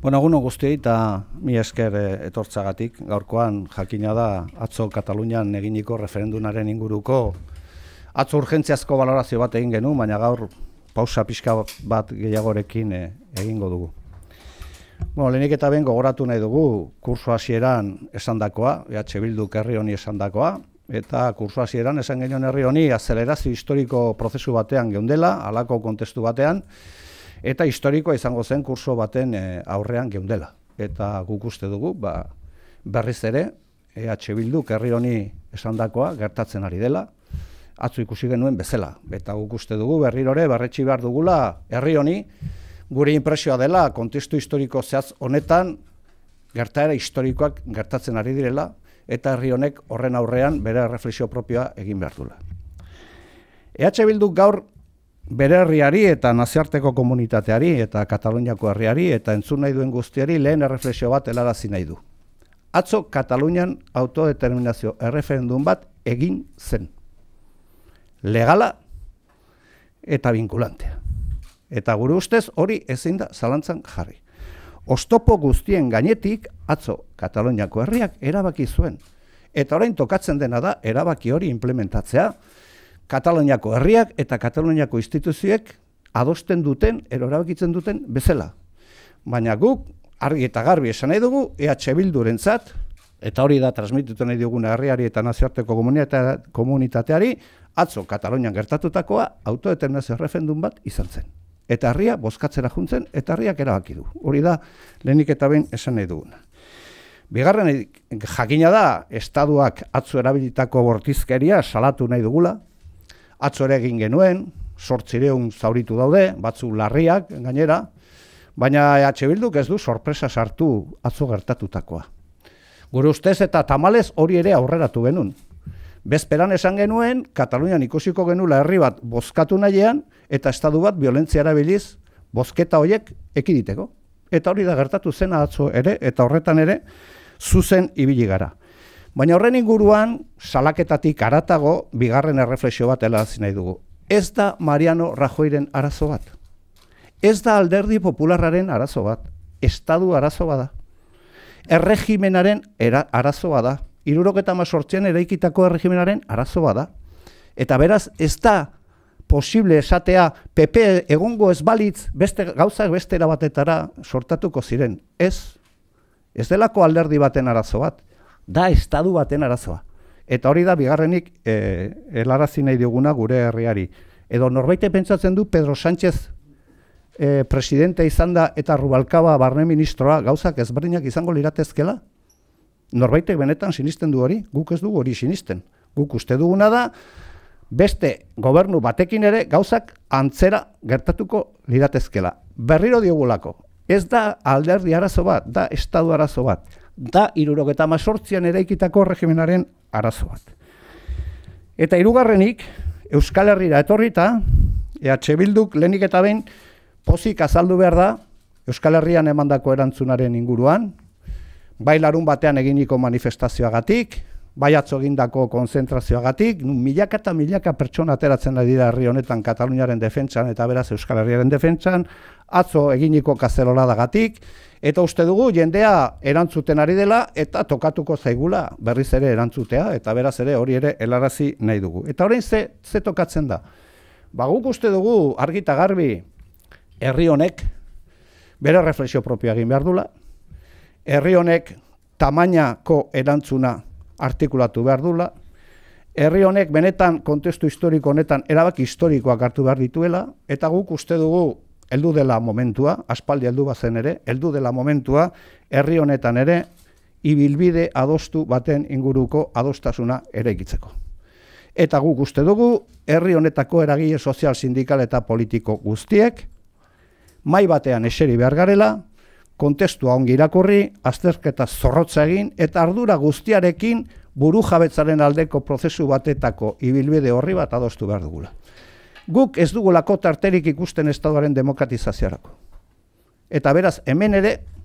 Bueno, egun guztiei eta mi esker etortzagatik. Gaurkoan jakina da atzo Katalunian eginiko referendunaren inguruko atzo urgentziazko balorazio bat egin genuen, baina gaur pausa pixka bat gehiagorekin egingo dugu. Bueno, lehenik eta behin gogoratu nahi dugu kurso hasieran esandakoa, EH Bilduk herri honi esandakoa, eta kurso hasieran esan genion herri honi azelerazio historiko prozesu batean geundela, halako kontestu batean, eta historikoa izango zen kurso baten aurrean geundela. Eta guk uste dugu, berriz ere, EH Bilduk herri honi esandakoa gertatzen ari dela, atzo ikusi genuen bezala. Eta guk uste dugu berrirore berretsi behar dugula herri honi, gure inpresioa dela, kontestu historiko zehaz honetan, gertaera historikoak gertatzen ari direla, eta herri honek horren aurrean bere reflexio propioa egin behar duela. EH Bilduk gaur bere herriari eta nazioarteko komunitateari eta Kataluniako herriari eta entzun nahi duen guztiari lehen erreflexio bat helarazi nahi du. Atzo Katalunian autodeterminazio erreferendum bat egin zen. Legala eta vinkulantea. Eta gure ustez hori ezin da zalantzan jarri. Oztopo guztien gainetik atzo Kataluniako herriak erabaki zuen. Eta orain tokatzen dena da erabaki hori implementatzea, Kataluniako herriak eta Kataluniako instituzioek adosten duten, erabakitzen duten bezala. Baina guk argi eta garbi esan nahi dugu EH Bildurentzat, eta hori da transmititu nahi duguna herriari eta nazioarteko komunitateari, atzo Katalunian gertatutakoa autodeterminazio erreferendum bat izan zen. Eta herria bozkatzera juntzen eta herriak erabaki du. Hori da lehenik eta behin esan nahi duguna. Bigarren jakina da, estatuak atzo erabilitako bortizkeria salatu nahi dugula. Atzo ere egin genuen, 800 zauritu daude, batzu larriak gainera, baina EH Bilduk ez du sorpresa sartu atzo gertatutakoa. Gure ustez eta tamalez hori ere aurreratu genuen. Bezperan esan genuen, Katalunian ikusiko genuela herri bat bozkatu nahian, eta estatu bat violentzia erabiliz bozketa horiek ekiditeko. Eta hori da gertatu zena atzo ere, eta horretan ere, zuzen ibili gara. Baina horren inguruan, salaketatik haratago, bigarren erreflexio bat helarazi nahi dugu. Ez da Mariano Rajoyren arazo bat. Ez da Alderdi Popularraren arazo bat. Estadu arazo bada. Erregimenaren arazo bada. 78an eraikitako erregimenaren arazo bada. Eta beraz, ez da posible esatea PP egongo ez balitz gauzak beste erabatetara sortatuko ziren. Ez delako alderdi baten arazo bat. Da estadu baten arazoa. Eta hori da bigarrenik helarazi nahi diguna gure herriari. Edo norbaite pentsatzen du Pedro Sánchez presidente izan da eta Rubalcaba barne ministroa gauzak ezberdinak izango liratezkela? Norbaitek benetan sinisten du hori? Guk ez dugu hori sinisten. Guk uste duguna da beste gobernu batekin ere gauzak antzera gertatuko liratezkela. Berriro diogulako. Ez da alderdi arazo bat, da estadu arazo bat. Da 78an eraikitako erregimenaren arazo bat. Eta hirugarrenik, Euskal Herrira etorrita, EH Bilduk lehenik eta behin pozik azaldu behar da Euskal Herrian emandako erantzunaren inguruan, bai larun batean eginiko manifestazioagatik, bai atzo egindako konzentrazioagatik, milaka eta milaka pertsona ateratzen ari dira herri honetan Kataluniaren defentsan eta beraz Euskal Herriaren defentsan, atzo eginiko kazeroladagatik, eta uste dugu jendea erantzuten ari dela eta tokatuko zaigula berriz ere erantzutea eta beraz ere hori ere helarazi nahi dugu. Eta orain ze tokatzen da? Guk uste dugu argi eta garbi herri honek bere reflexio propioa egin behar dula, herri honek tamainako erantzuna artikulatu behar dula, herri honek benetan kontestu historiko honetan erabaki historikoak hartu behar dituela, eta guk uste dugu heldu dela momentua, aspaldi heldu bazen ere, heldu dela momentua, herri honetan ere, ibilbide adostu baten inguruko adostasuna eraikitzeko. Eta guk uste dugu, herri honetako eragile sozial, sindikal eta politiko guztiek, mahai batean eseri behar garela, kontestua ongi irakurri, azterketa zorrotza egin, eta ardura guztiarekin burujabetzaren aldeko prozesu batetako ibilbide horri bat adostu behar dugula. Guk ez dugulako tarterik ikusten estatuaren demokratizaziorako. Eta beraz, hemen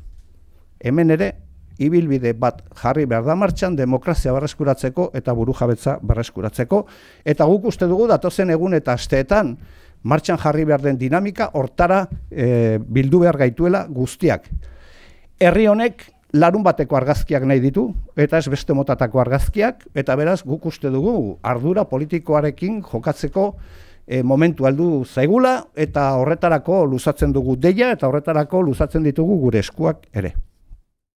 ere, ibilbide bat jarri behar da martxan demokrazia berreskuratzeko eta burujabetza berreskuratzeko. Eta guk uste dugu datozen egun eta asteetan martxan jarri behar den dinamika hortara bildu behar gaituela guztiak. herri honek larun bateko argazkiak nahi ditu, eta ez beste motatako argazkiak, eta beraz guk uste dugu ardura politikoarekin jokatzeko momentu aldu zaigula, eta horretarako luzatzen dugu deia, eta horretarako luzatzen ditugu gure eskuak ere.